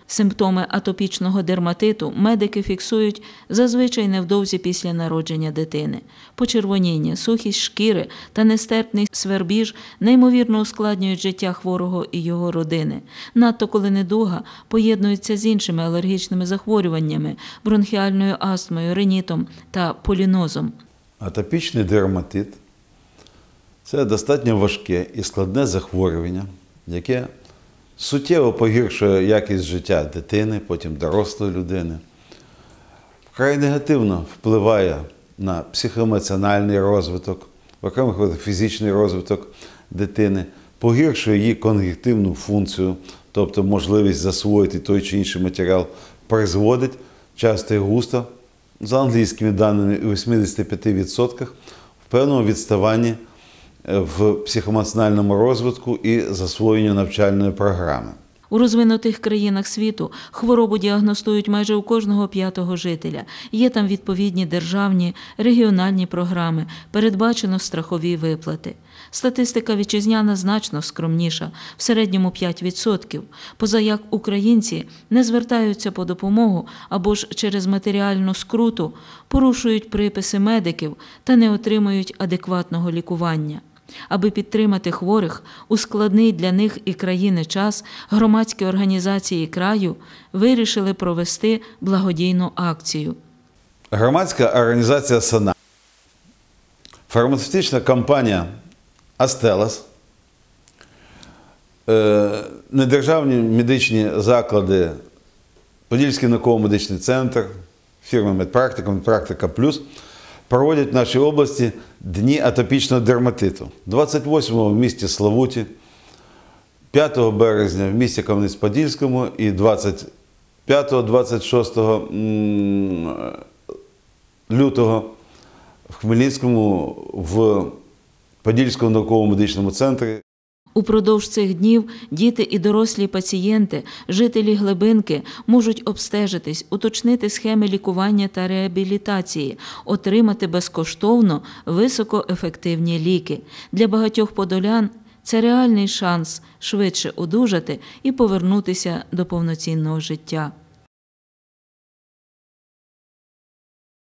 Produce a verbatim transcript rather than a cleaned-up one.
Симптоми атопічного дерматиту медики фіксують зазвичай невдовзі після народження дитини. Почервоніння, сухість шкіри та нестерпний свербіж неймовірно ускладнюють життя хворого і його родини. Надто коли недуга поєднується з іншими алергічними захворюваннями – бронхіальною астмою, ринітом та полінозом. Атопічний дерматит – це достатньо важке і складне захворювання, яке суттєво погіршує якість життя дитини, потім дорослої людини. Вкрай негативно впливає на психоемоціональний розвиток, в окремих випадках фізичний розвиток дитини, погіршує її когнітивну функцію, тобто можливість засвоїти той чи інший матеріал, призводить часто і густо, за англійськими даними, у вісімдесяти п'яти відсотках в певному відставанні в психоемоціональному розвитку і засвоєнню навчальної програми. У розвинутих країнах світу хворобу діагностують майже у кожного п'ятого жителя. Є там відповідні державні, регіональні програми, передбачено страхові виплати. Статистика вітчизняна значно скромніша, в середньому п'ять відсотків. Поза як українці не звертаються по допомогу або ж через матеріальну скруту порушують приписи медиків та не отримують адекватного лікування. Аби підтримати хворих у складний для них і країни час, громадські організації краю вирішили провести благодійну акцію. Громадська організація «Сана», фармацевтична компанія «Астелас», недержавні медичні заклади, Подільський науково-медичний центр, фірма «Медпрактика», «Медпрактика Плюс» проводять в нашій області Дні атопічного дерматиту. двадцять восьмого в місті Славуті, п'ятого березня в місті Кам'янець-Подільському і двадцять п'ятого - двадцять шостого лютого в Хмельницькому в Подільському науково-медичному центрі. Упродовж цих днів діти і дорослі пацієнти, жителі Глибинки можуть обстежитись, уточнити схеми лікування та реабілітації, отримати безкоштовно високоефективні ліки. Для багатьох подолян це реальний шанс швидше одужати і повернутися до повноцінного життя.